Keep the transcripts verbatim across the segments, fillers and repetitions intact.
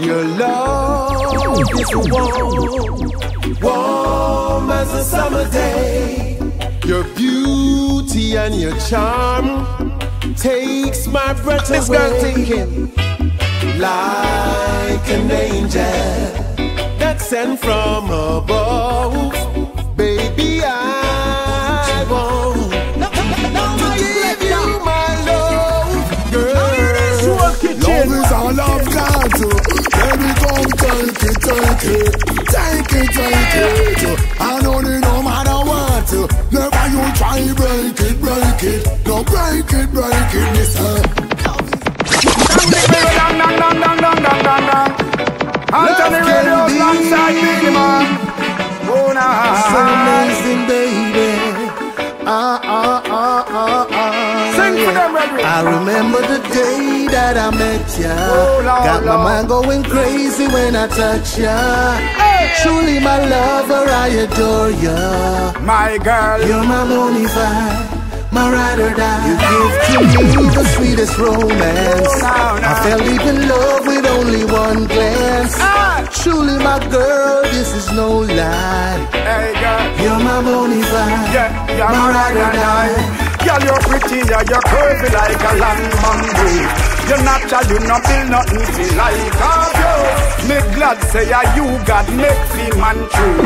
Your love is warm, warm as a summer day. Your beauty and your charm takes my breath away. This girl thinking like an angel that's sent from above. Baby, I want to give you my love, girl. Love is all I've got to. Baby, come take it, take it, take it, take it. I know they no matter what. Never you try break it, break it. No break it, break it, listen. Dang, dang, dang, dang, dang, dang, dang, dang. Anthony Radio alongside Billy Man. Oh, nah. So amazing, baby. Ah, ah, ah, ah, ah. Sing for them, Redrick. I remember the day that I met ya. Oh, Lord, got my Lord. mind going crazy when I touch ya. Hey. Truly my lover, I adore ya. My girl. You're my bonafide, my ride or die. You give to me the sweetest romance. Oh, no, no. I fell deep in love with only one glance. Ah. Truly my girl, this is no lie. Hey, girl. You're my bonafide, Yeah, you're my my ride or ride or die. die. Girl, you're pretty, yeah, you're curvy like a long bamboo. You're natural, you not feel nothing feel like of you. Me glad say yeah, you got make feel man true.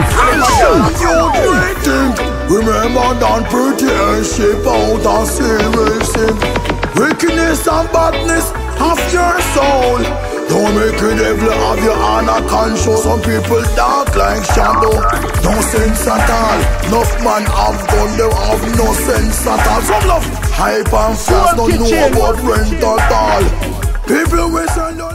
Remember done pretty and shape out and serious sin. Wickedness and badness of your soul. Don't make it devil of your honor conscious. Some people dark like shadow. No sense at all. Enough man have gun, they have no sense at all. Some love hype and fast, don't know about rent at all. People wish I know.